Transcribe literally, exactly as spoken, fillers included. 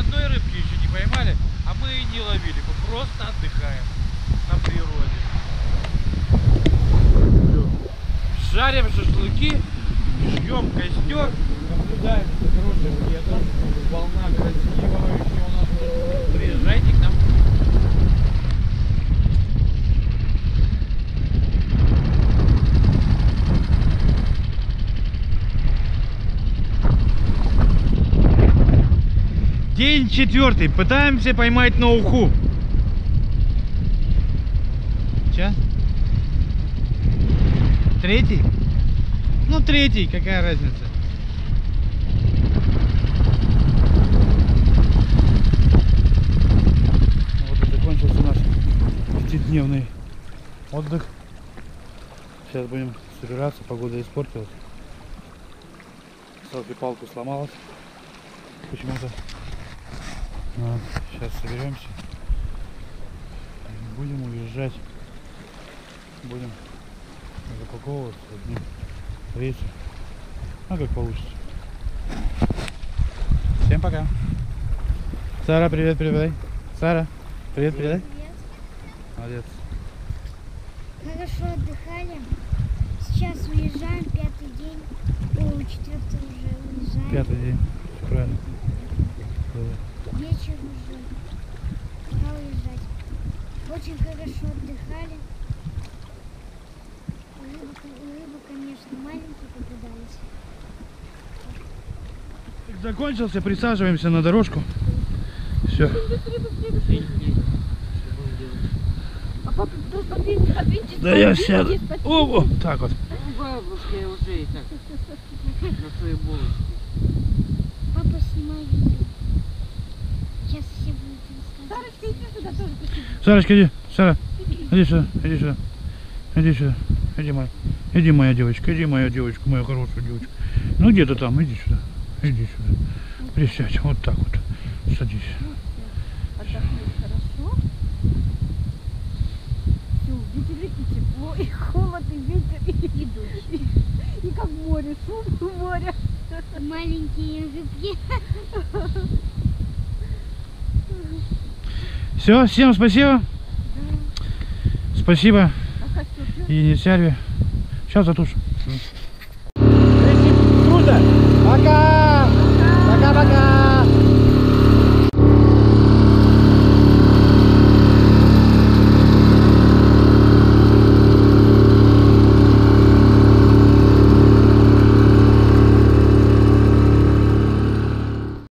одной рыбки еще не поймали, а мы и не ловили, мы просто отдыхаем на природе. Жарим шашлыки, жгем костер, наблюдаем за хорошим летом, волна красивая еще у нас. Приезжайте к нам. День четвертый. Пытаемся поймать на уху. Че? Третий? Ну, третий, какая разница? Вот и закончился наш пятидневный отдых. Сейчас будем собираться, погода испортилась. Селфи-палку сломалась почему-то. Вот, сейчас соберемся. Будем уезжать. Будем запаковываться одним рейсом. А как получится. Всем пока. Сара, привет, передай. Сара, привет, передай. Привет. Молодец. Хорошо отдыхали. Сейчас уезжаем, пятый день. О, четвертый уже уезжаем. Пятый день. Все правильно. Вечер уже. Пора уезжать. Очень хорошо отдыхали. Рыбы, рыбы, конечно, маленькие попадались. Закончился, присаживаемся на дорожку. Все. Да я сяду. О, о, так вот. Бабушка уже и так на своей булочке. Папа, снимай видео. Сейчас все будут рассказывать. Сарочка, иди сюда тоже посиди. Сарочка, иди. Сара, иди сюда, иди сюда. Иди сюда. Иди, моя. Иди, моя девочка, иди, моя девочка, моя хорошая девочка. Ну где ты там? Иди сюда. Иди сюда. Присядь. Вот так вот. Садись. Отдохни хорошо. Все, ветер и тепло, и холод, и ветер, и, и дождь. И, и как море, шум моря. Маленькие рыбки. Все, всем спасибо. Спасибо. А костер? И не сярви. Сейчас затушу.